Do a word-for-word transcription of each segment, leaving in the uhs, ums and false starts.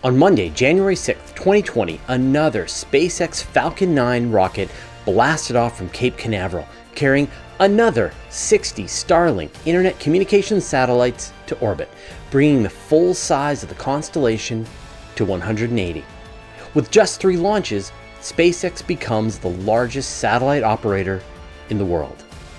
On Monday, January sixth, twenty twenty, another SpaceX Falcon nine rocket blasted off from Cape Canaveral, carrying another sixty Starlink internet communications satellites to orbit, bringing the full size of the constellation to one hundred eighty. With just three launches, SpaceX becomes the largest satellite operator in the world.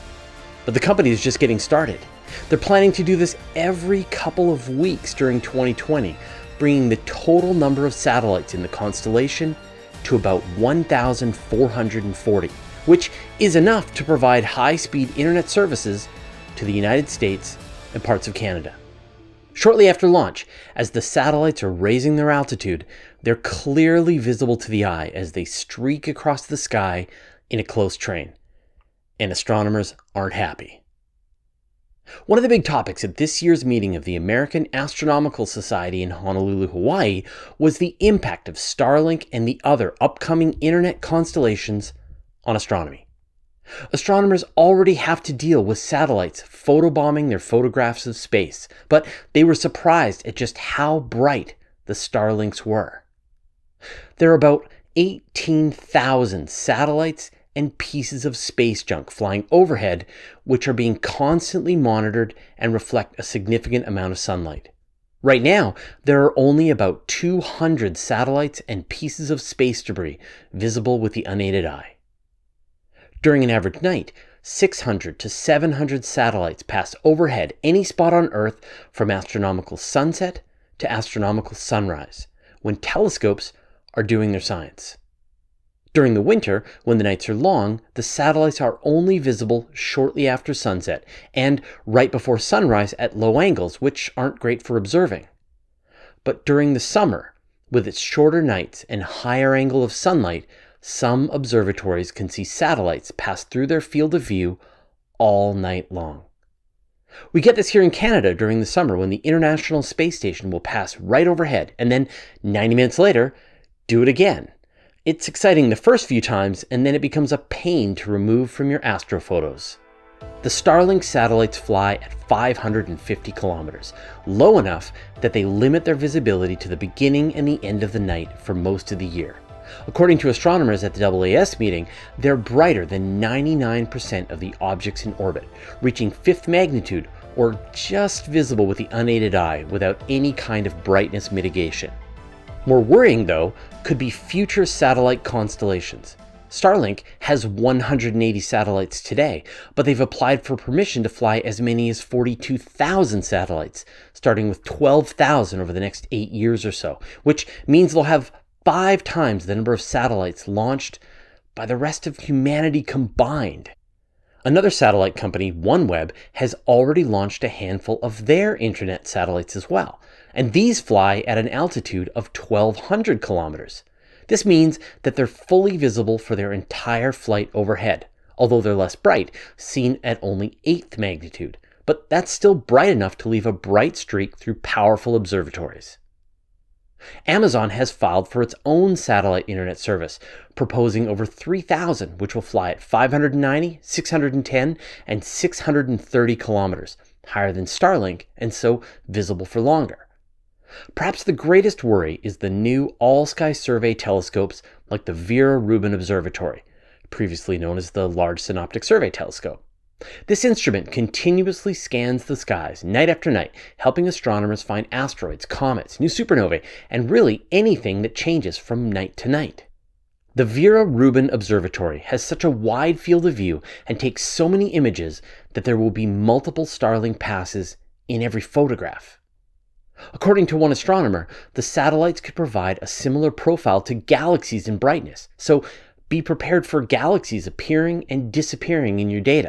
But the company is just getting started. They're planning to do this every couple of weeks during twenty twenty, bringing the total number of satellites in the constellation to about one thousand four hundred forty, which is enough to provide high-speed internet services to the United States and parts of Canada. Shortly after launch, as the satellites are raising their altitude, they're clearly visible to the eye as they streak across the sky in a close train. And astronomers aren't happy. One of the big topics at this year's meeting of the American Astronomical Society in Honolulu, Hawaii, was the impact of Starlink and the other upcoming internet constellations on astronomy. Astronomers already have to deal with satellites photobombing their photographs of space, but they were surprised at just how bright the Starlinks were. There are about eighteen thousand satellites and pieces of space junk flying overhead, which are being constantly monitored and reflect a significant amount of sunlight. Right now, there are only about two hundred satellites and pieces of space debris visible with the unaided eye. During an average night, six hundred to seven hundred satellites pass overhead any spot on Earth from astronomical sunset to astronomical sunrise, when telescopes are doing their science. During the winter, when the nights are long, the satellites are only visible shortly after sunset and right before sunrise at low angles, which aren't great for observing. But during the summer, with its shorter nights and higher angle of sunlight, some observatories can see satellites pass through their field of view all night long. We get this here in Canada during the summer when the International Space Station will pass right overhead and then ninety minutes later, do it again. It's exciting the first few times, and then it becomes a pain to remove from your astrophotos. The Starlink satellites fly at five hundred fifty kilometers, low enough that they limit their visibility to the beginning and the end of the night for most of the year. According to astronomers at the A A S meeting, they're brighter than ninety-nine percent of the objects in orbit, reaching fifth magnitude or just visible with the unaided eye without any kind of brightness mitigation. More worrying, though, could be future satellite constellations. Starlink has one hundred eighty satellites today, but they've applied for permission to fly as many as forty-two thousand satellites, starting with twelve thousand over the next eight years or so, which means they'll have five times the number of satellites launched by the rest of humanity combined. Another satellite company, OneWeb, has already launched a handful of their internet satellites as well, and these fly at an altitude of twelve hundred kilometers. This means that they're fully visible for their entire flight overhead, although they're less bright, seen at only eighth magnitude, but that's still bright enough to leave a bright streak through powerful observatories. Amazon has filed for its own satellite internet service, proposing over three thousand, which will fly at five hundred ninety, six hundred ten, and six hundred thirty kilometers, higher than Starlink, and so visible for longer. Perhaps the greatest worry is the new all-sky survey telescopes like the Vera Rubin Observatory, previously known as the Large Synoptic Survey Telescope. This instrument continuously scans the skies night after night, helping astronomers find asteroids, comets, new supernovae, and really anything that changes from night to night. The Vera Rubin Observatory has such a wide field of view and takes so many images that there will be multiple Starlink passes in every photograph. According to one astronomer, the satellites could provide a similar profile to galaxies in brightness, so be prepared for galaxies appearing and disappearing in your data.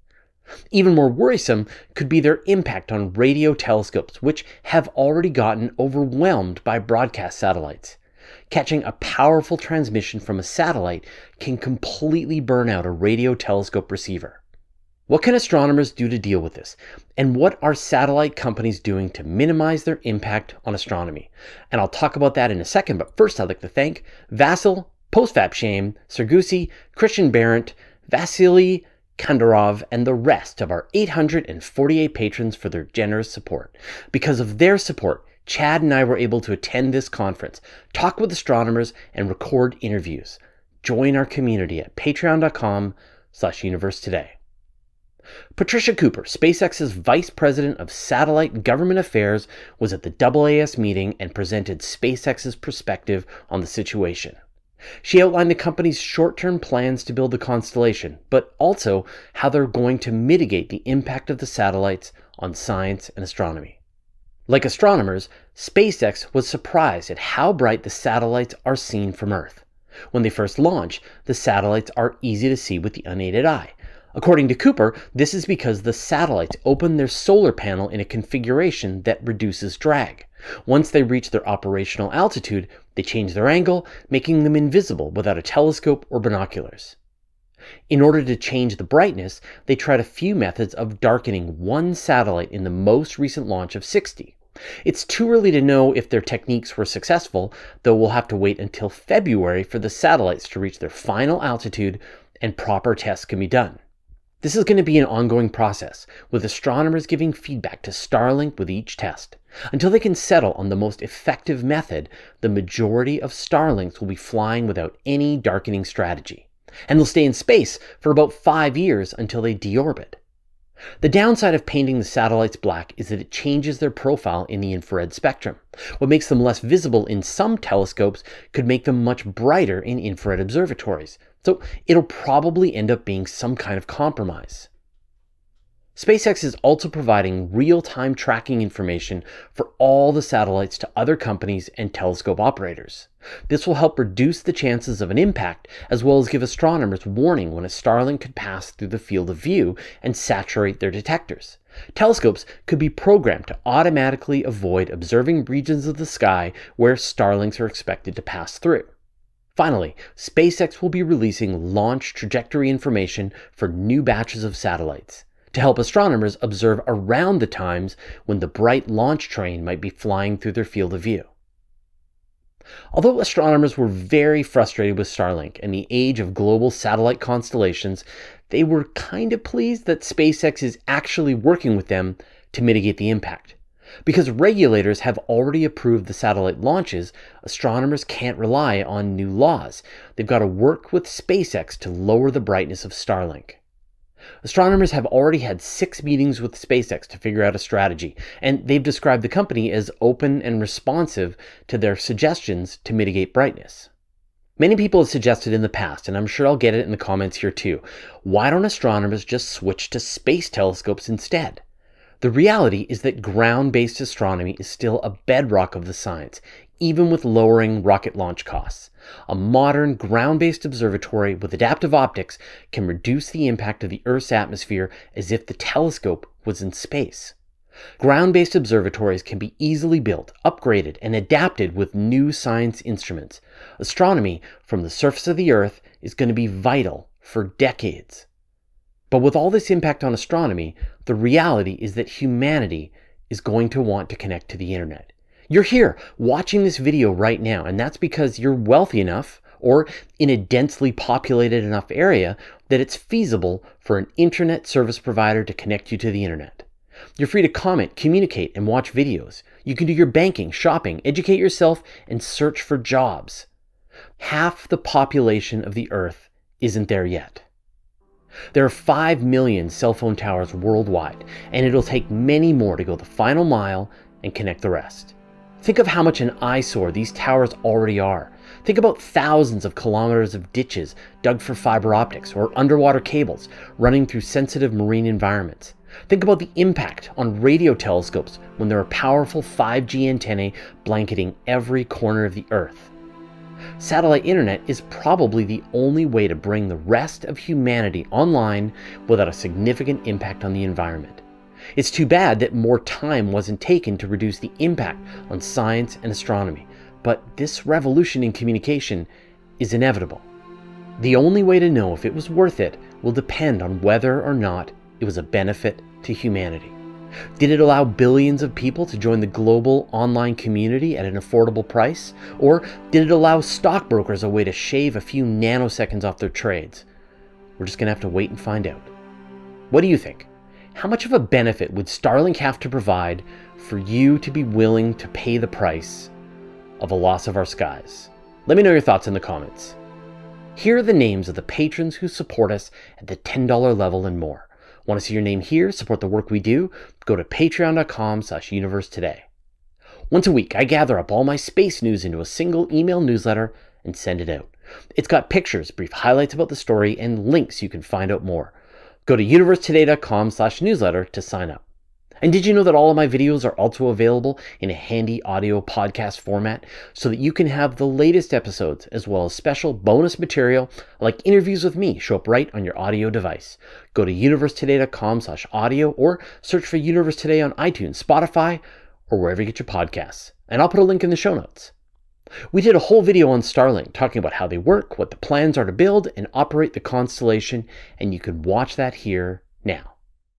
Even more worrisome could be their impact on radio telescopes, which have already gotten overwhelmed by broadcast satellites. Catching a powerful transmission from a satellite can completely burn out a radio telescope receiver. What can astronomers do to deal with this? And what are satellite companies doing to minimize their impact on astronomy? And I'll talk about that in a second, but first I'd like to thank Vasil, Postfapshame, Sergusi, Christian Barrett, Vasily Kandarov, and the rest of our eight hundred forty-eight patrons for their generous support. Because of their support, Chad and I were able to attend this conference, talk with astronomers, and record interviews. Join our community at patreon.com slash universe today. Patricia Cooper, SpaceX's Vice President of Satellite Government Affairs, was at the A A S meeting and presented SpaceX's perspective on the situation. She outlined the company's short-term plans to build the constellation, but also how they're going to mitigate the impact of the satellites on science and astronomy. Like astronomers, SpaceX was surprised at how bright the satellites are seen from Earth. When they first launch, the satellites are easy to see with the unaided eye. According to Cooper, this is because the satellites open their solar panel in a configuration that reduces drag. Once they reach their operational altitude, they change their angle, making them invisible without a telescope or binoculars. In order to change the brightness, they tried a few methods of darkening one satellite in the most recent launch of sixty. It's too early to know if their techniques were successful, though we'll have to wait until February for the satellites to reach their final altitude and proper tests can be done. This is going to be an ongoing process, with astronomers giving feedback to Starlink with each test. Until they can settle on the most effective method, the majority of Starlinks will be flying without any darkening strategy. And they'll stay in space for about five years until they deorbit. The downside of painting the satellites black is that it changes their profile in the infrared spectrum. What makes them less visible in some telescopes could make them much brighter in infrared observatories. So it'll probably end up being some kind of compromise. SpaceX is also providing real-time tracking information for all the satellites to other companies and telescope operators. This will help reduce the chances of an impact, as well as give astronomers warning when a Starlink could pass through the field of view and saturate their detectors. Telescopes could be programmed to automatically avoid observing regions of the sky where Starlinks are expected to pass through. Finally, SpaceX will be releasing launch trajectory information for new batches of satellites to help astronomers observe around the times when the bright launch train might be flying through their field of view. Although astronomers were very frustrated with Starlink and the age of global satellite constellations, they were kind of pleased that SpaceX is actually working with them to mitigate the impact. Because regulators have already approved the satellite launches, astronomers can't rely on new laws. They've got to work with SpaceX to lower the brightness of Starlink. Astronomers have already had six meetings with SpaceX to figure out a strategy, and they've described the company as open and responsive to their suggestions to mitigate brightness. Many people have suggested in the past, and I'm sure I'll get it in the comments here too, why don't astronomers just switch to space telescopes instead? The reality is that ground-based astronomy is still a bedrock of the science, even with lowering rocket launch costs. A modern ground-based observatory with adaptive optics can reduce the impact of the Earth's atmosphere as if the telescope was in space. Ground-based observatories can be easily built, upgraded, and adapted with new science instruments. Astronomy from the surface of the Earth is going to be vital for decades. But with all this impact on astronomy, the reality is that humanity is going to want to connect to the internet. You're here watching this video right now, and that's because you're wealthy enough or in a densely populated enough area that it's feasible for an internet service provider to connect you to the internet. You're free to comment, communicate, and watch videos. You can do your banking, shopping, educate yourself, and search for jobs. Half the population of the Earth isn't there yet. There are five million cell phone towers worldwide, and it'll take many more to go the final mile and connect the rest. Think of how much an eyesore these towers already are. Think about thousands of kilometers of ditches dug for fiber optics or underwater cables running through sensitive marine environments. Think about the impact on radio telescopes when there are powerful five G antennae blanketing every corner of the Earth. Satellite internet is probably the only way to bring the rest of humanity online without a significant impact on the environment. It's too bad that more time wasn't taken to reduce the impact on science and astronomy, but this revolution in communication is inevitable. The only way to know if it was worth it will depend on whether or not it was a benefit to humanity. Did it allow billions of people to join the global online community at an affordable price? Or did it allow stockbrokers a way to shave a few nanoseconds off their trades? We're just going to have to wait and find out. What do you think? How much of a benefit would Starlink have to provide for you to be willing to pay the price of a loss of our skies? Let me know your thoughts in the comments. Here are the names of the patrons who support us at the ten dollar level and more. Want to see your name here, support the work we do? Go to patreon.com slash universe today. Once a week, I gather up all my space news into a single email newsletter and send it out. It's got pictures, brief highlights about the story, and links you can find out more. Go to universetoday.com slash newsletter to sign up. And did you know that all of my videos are also available in a handy audio podcast format so that you can have the latest episodes as well as special bonus material like interviews with me show up right on your audio device? Go to universetoday.com slash audio or search for Universe Today on iTunes, Spotify, or wherever you get your podcasts. And I'll put a link in the show notes. We did a whole video on Starlink talking about how they work, what the plans are to build and operate the constellation, and you can watch that here now.